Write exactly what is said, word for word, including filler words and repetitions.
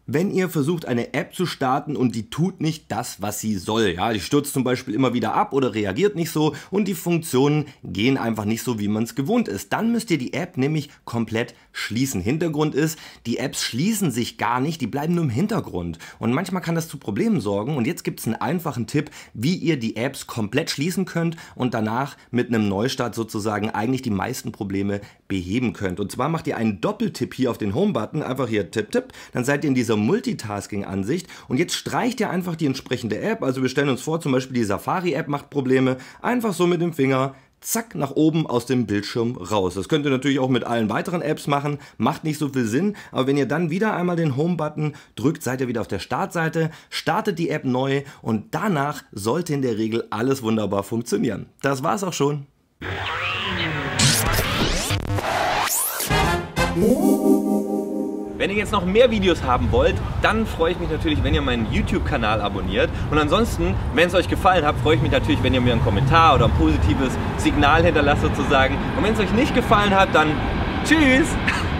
Wenn ihr versucht, eine App zu starten und die tut nicht das, was sie soll, ja, die stürzt zum Beispiel immer wieder ab oder reagiert nicht so und die Funktionen gehen einfach nicht so, wie man es gewohnt ist, dann müsst ihr die App nämlich komplett schließen. Hintergrund ist, die Apps schließen sich gar nicht, die bleiben nur im Hintergrund und manchmal kann das zu Problemen sorgen und jetzt gibt es einen einfachen Tipp, wie ihr die Apps komplett schließen könnt und danach mit einem Neustart sozusagen eigentlich die meisten Probleme beheben könnt. Und zwar macht ihr einen Doppeltipp hier auf den Home-Button, einfach hier Tipp, Tipp, dann seid ihr in dieser Multitasking-Ansicht und jetzt streicht ihr einfach die entsprechende App, also wir stellen uns vor, zum Beispiel die Safari-App macht Probleme, einfach so mit dem Finger, zack, nach oben aus dem Bildschirm raus. Das könnt ihr natürlich auch mit allen weiteren Apps machen, macht nicht so viel Sinn, aber wenn ihr dann wieder einmal den Home-Button drückt, seid ihr wieder auf der Startseite, startet die App neu und danach sollte in der Regel alles wunderbar funktionieren. Das war's auch schon. Wenn ihr jetzt noch mehr Videos haben wollt, dann freue ich mich natürlich, wenn ihr meinen YouTube-Kanal abonniert. Und ansonsten, wenn es euch gefallen hat, freue ich mich natürlich, wenn ihr mir einen Kommentar oder ein positives Signal hinterlasst sozusagen. Und wenn es euch nicht gefallen hat, dann tschüss!